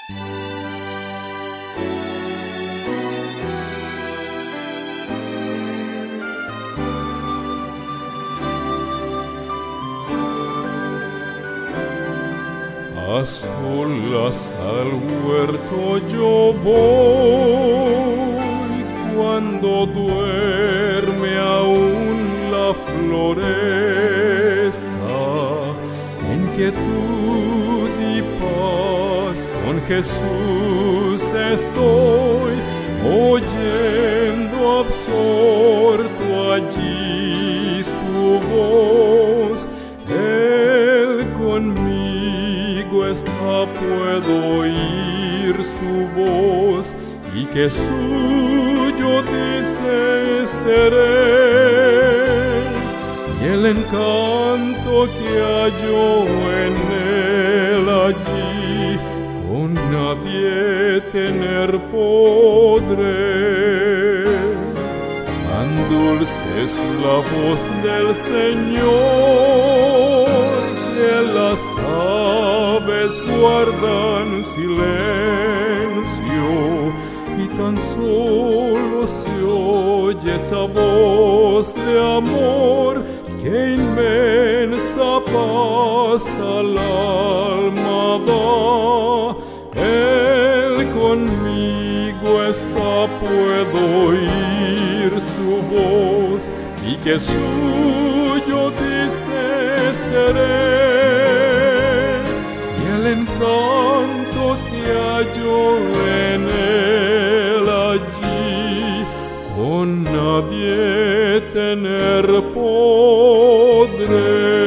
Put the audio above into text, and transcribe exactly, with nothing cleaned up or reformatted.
A solas al huerto yo voy, cuando duerme aún la floresta. En quietud y paz con Jesús estoy, oyendo absorto allí su voz. Él conmigo está, puedo oír su voz, y que suyo dice seré. Y el encanto que halló en él allí, con nadie tener podré. Tan dulce es la voz del Señor, que las aves guardan silencio, y tan solo se oye esa voz de amor, que inmensa paz al alma da. Él conmigo está, puedo oír su voz, y que suyo dice seré. Y el encanto que halló en él allí, con nadie tener podré.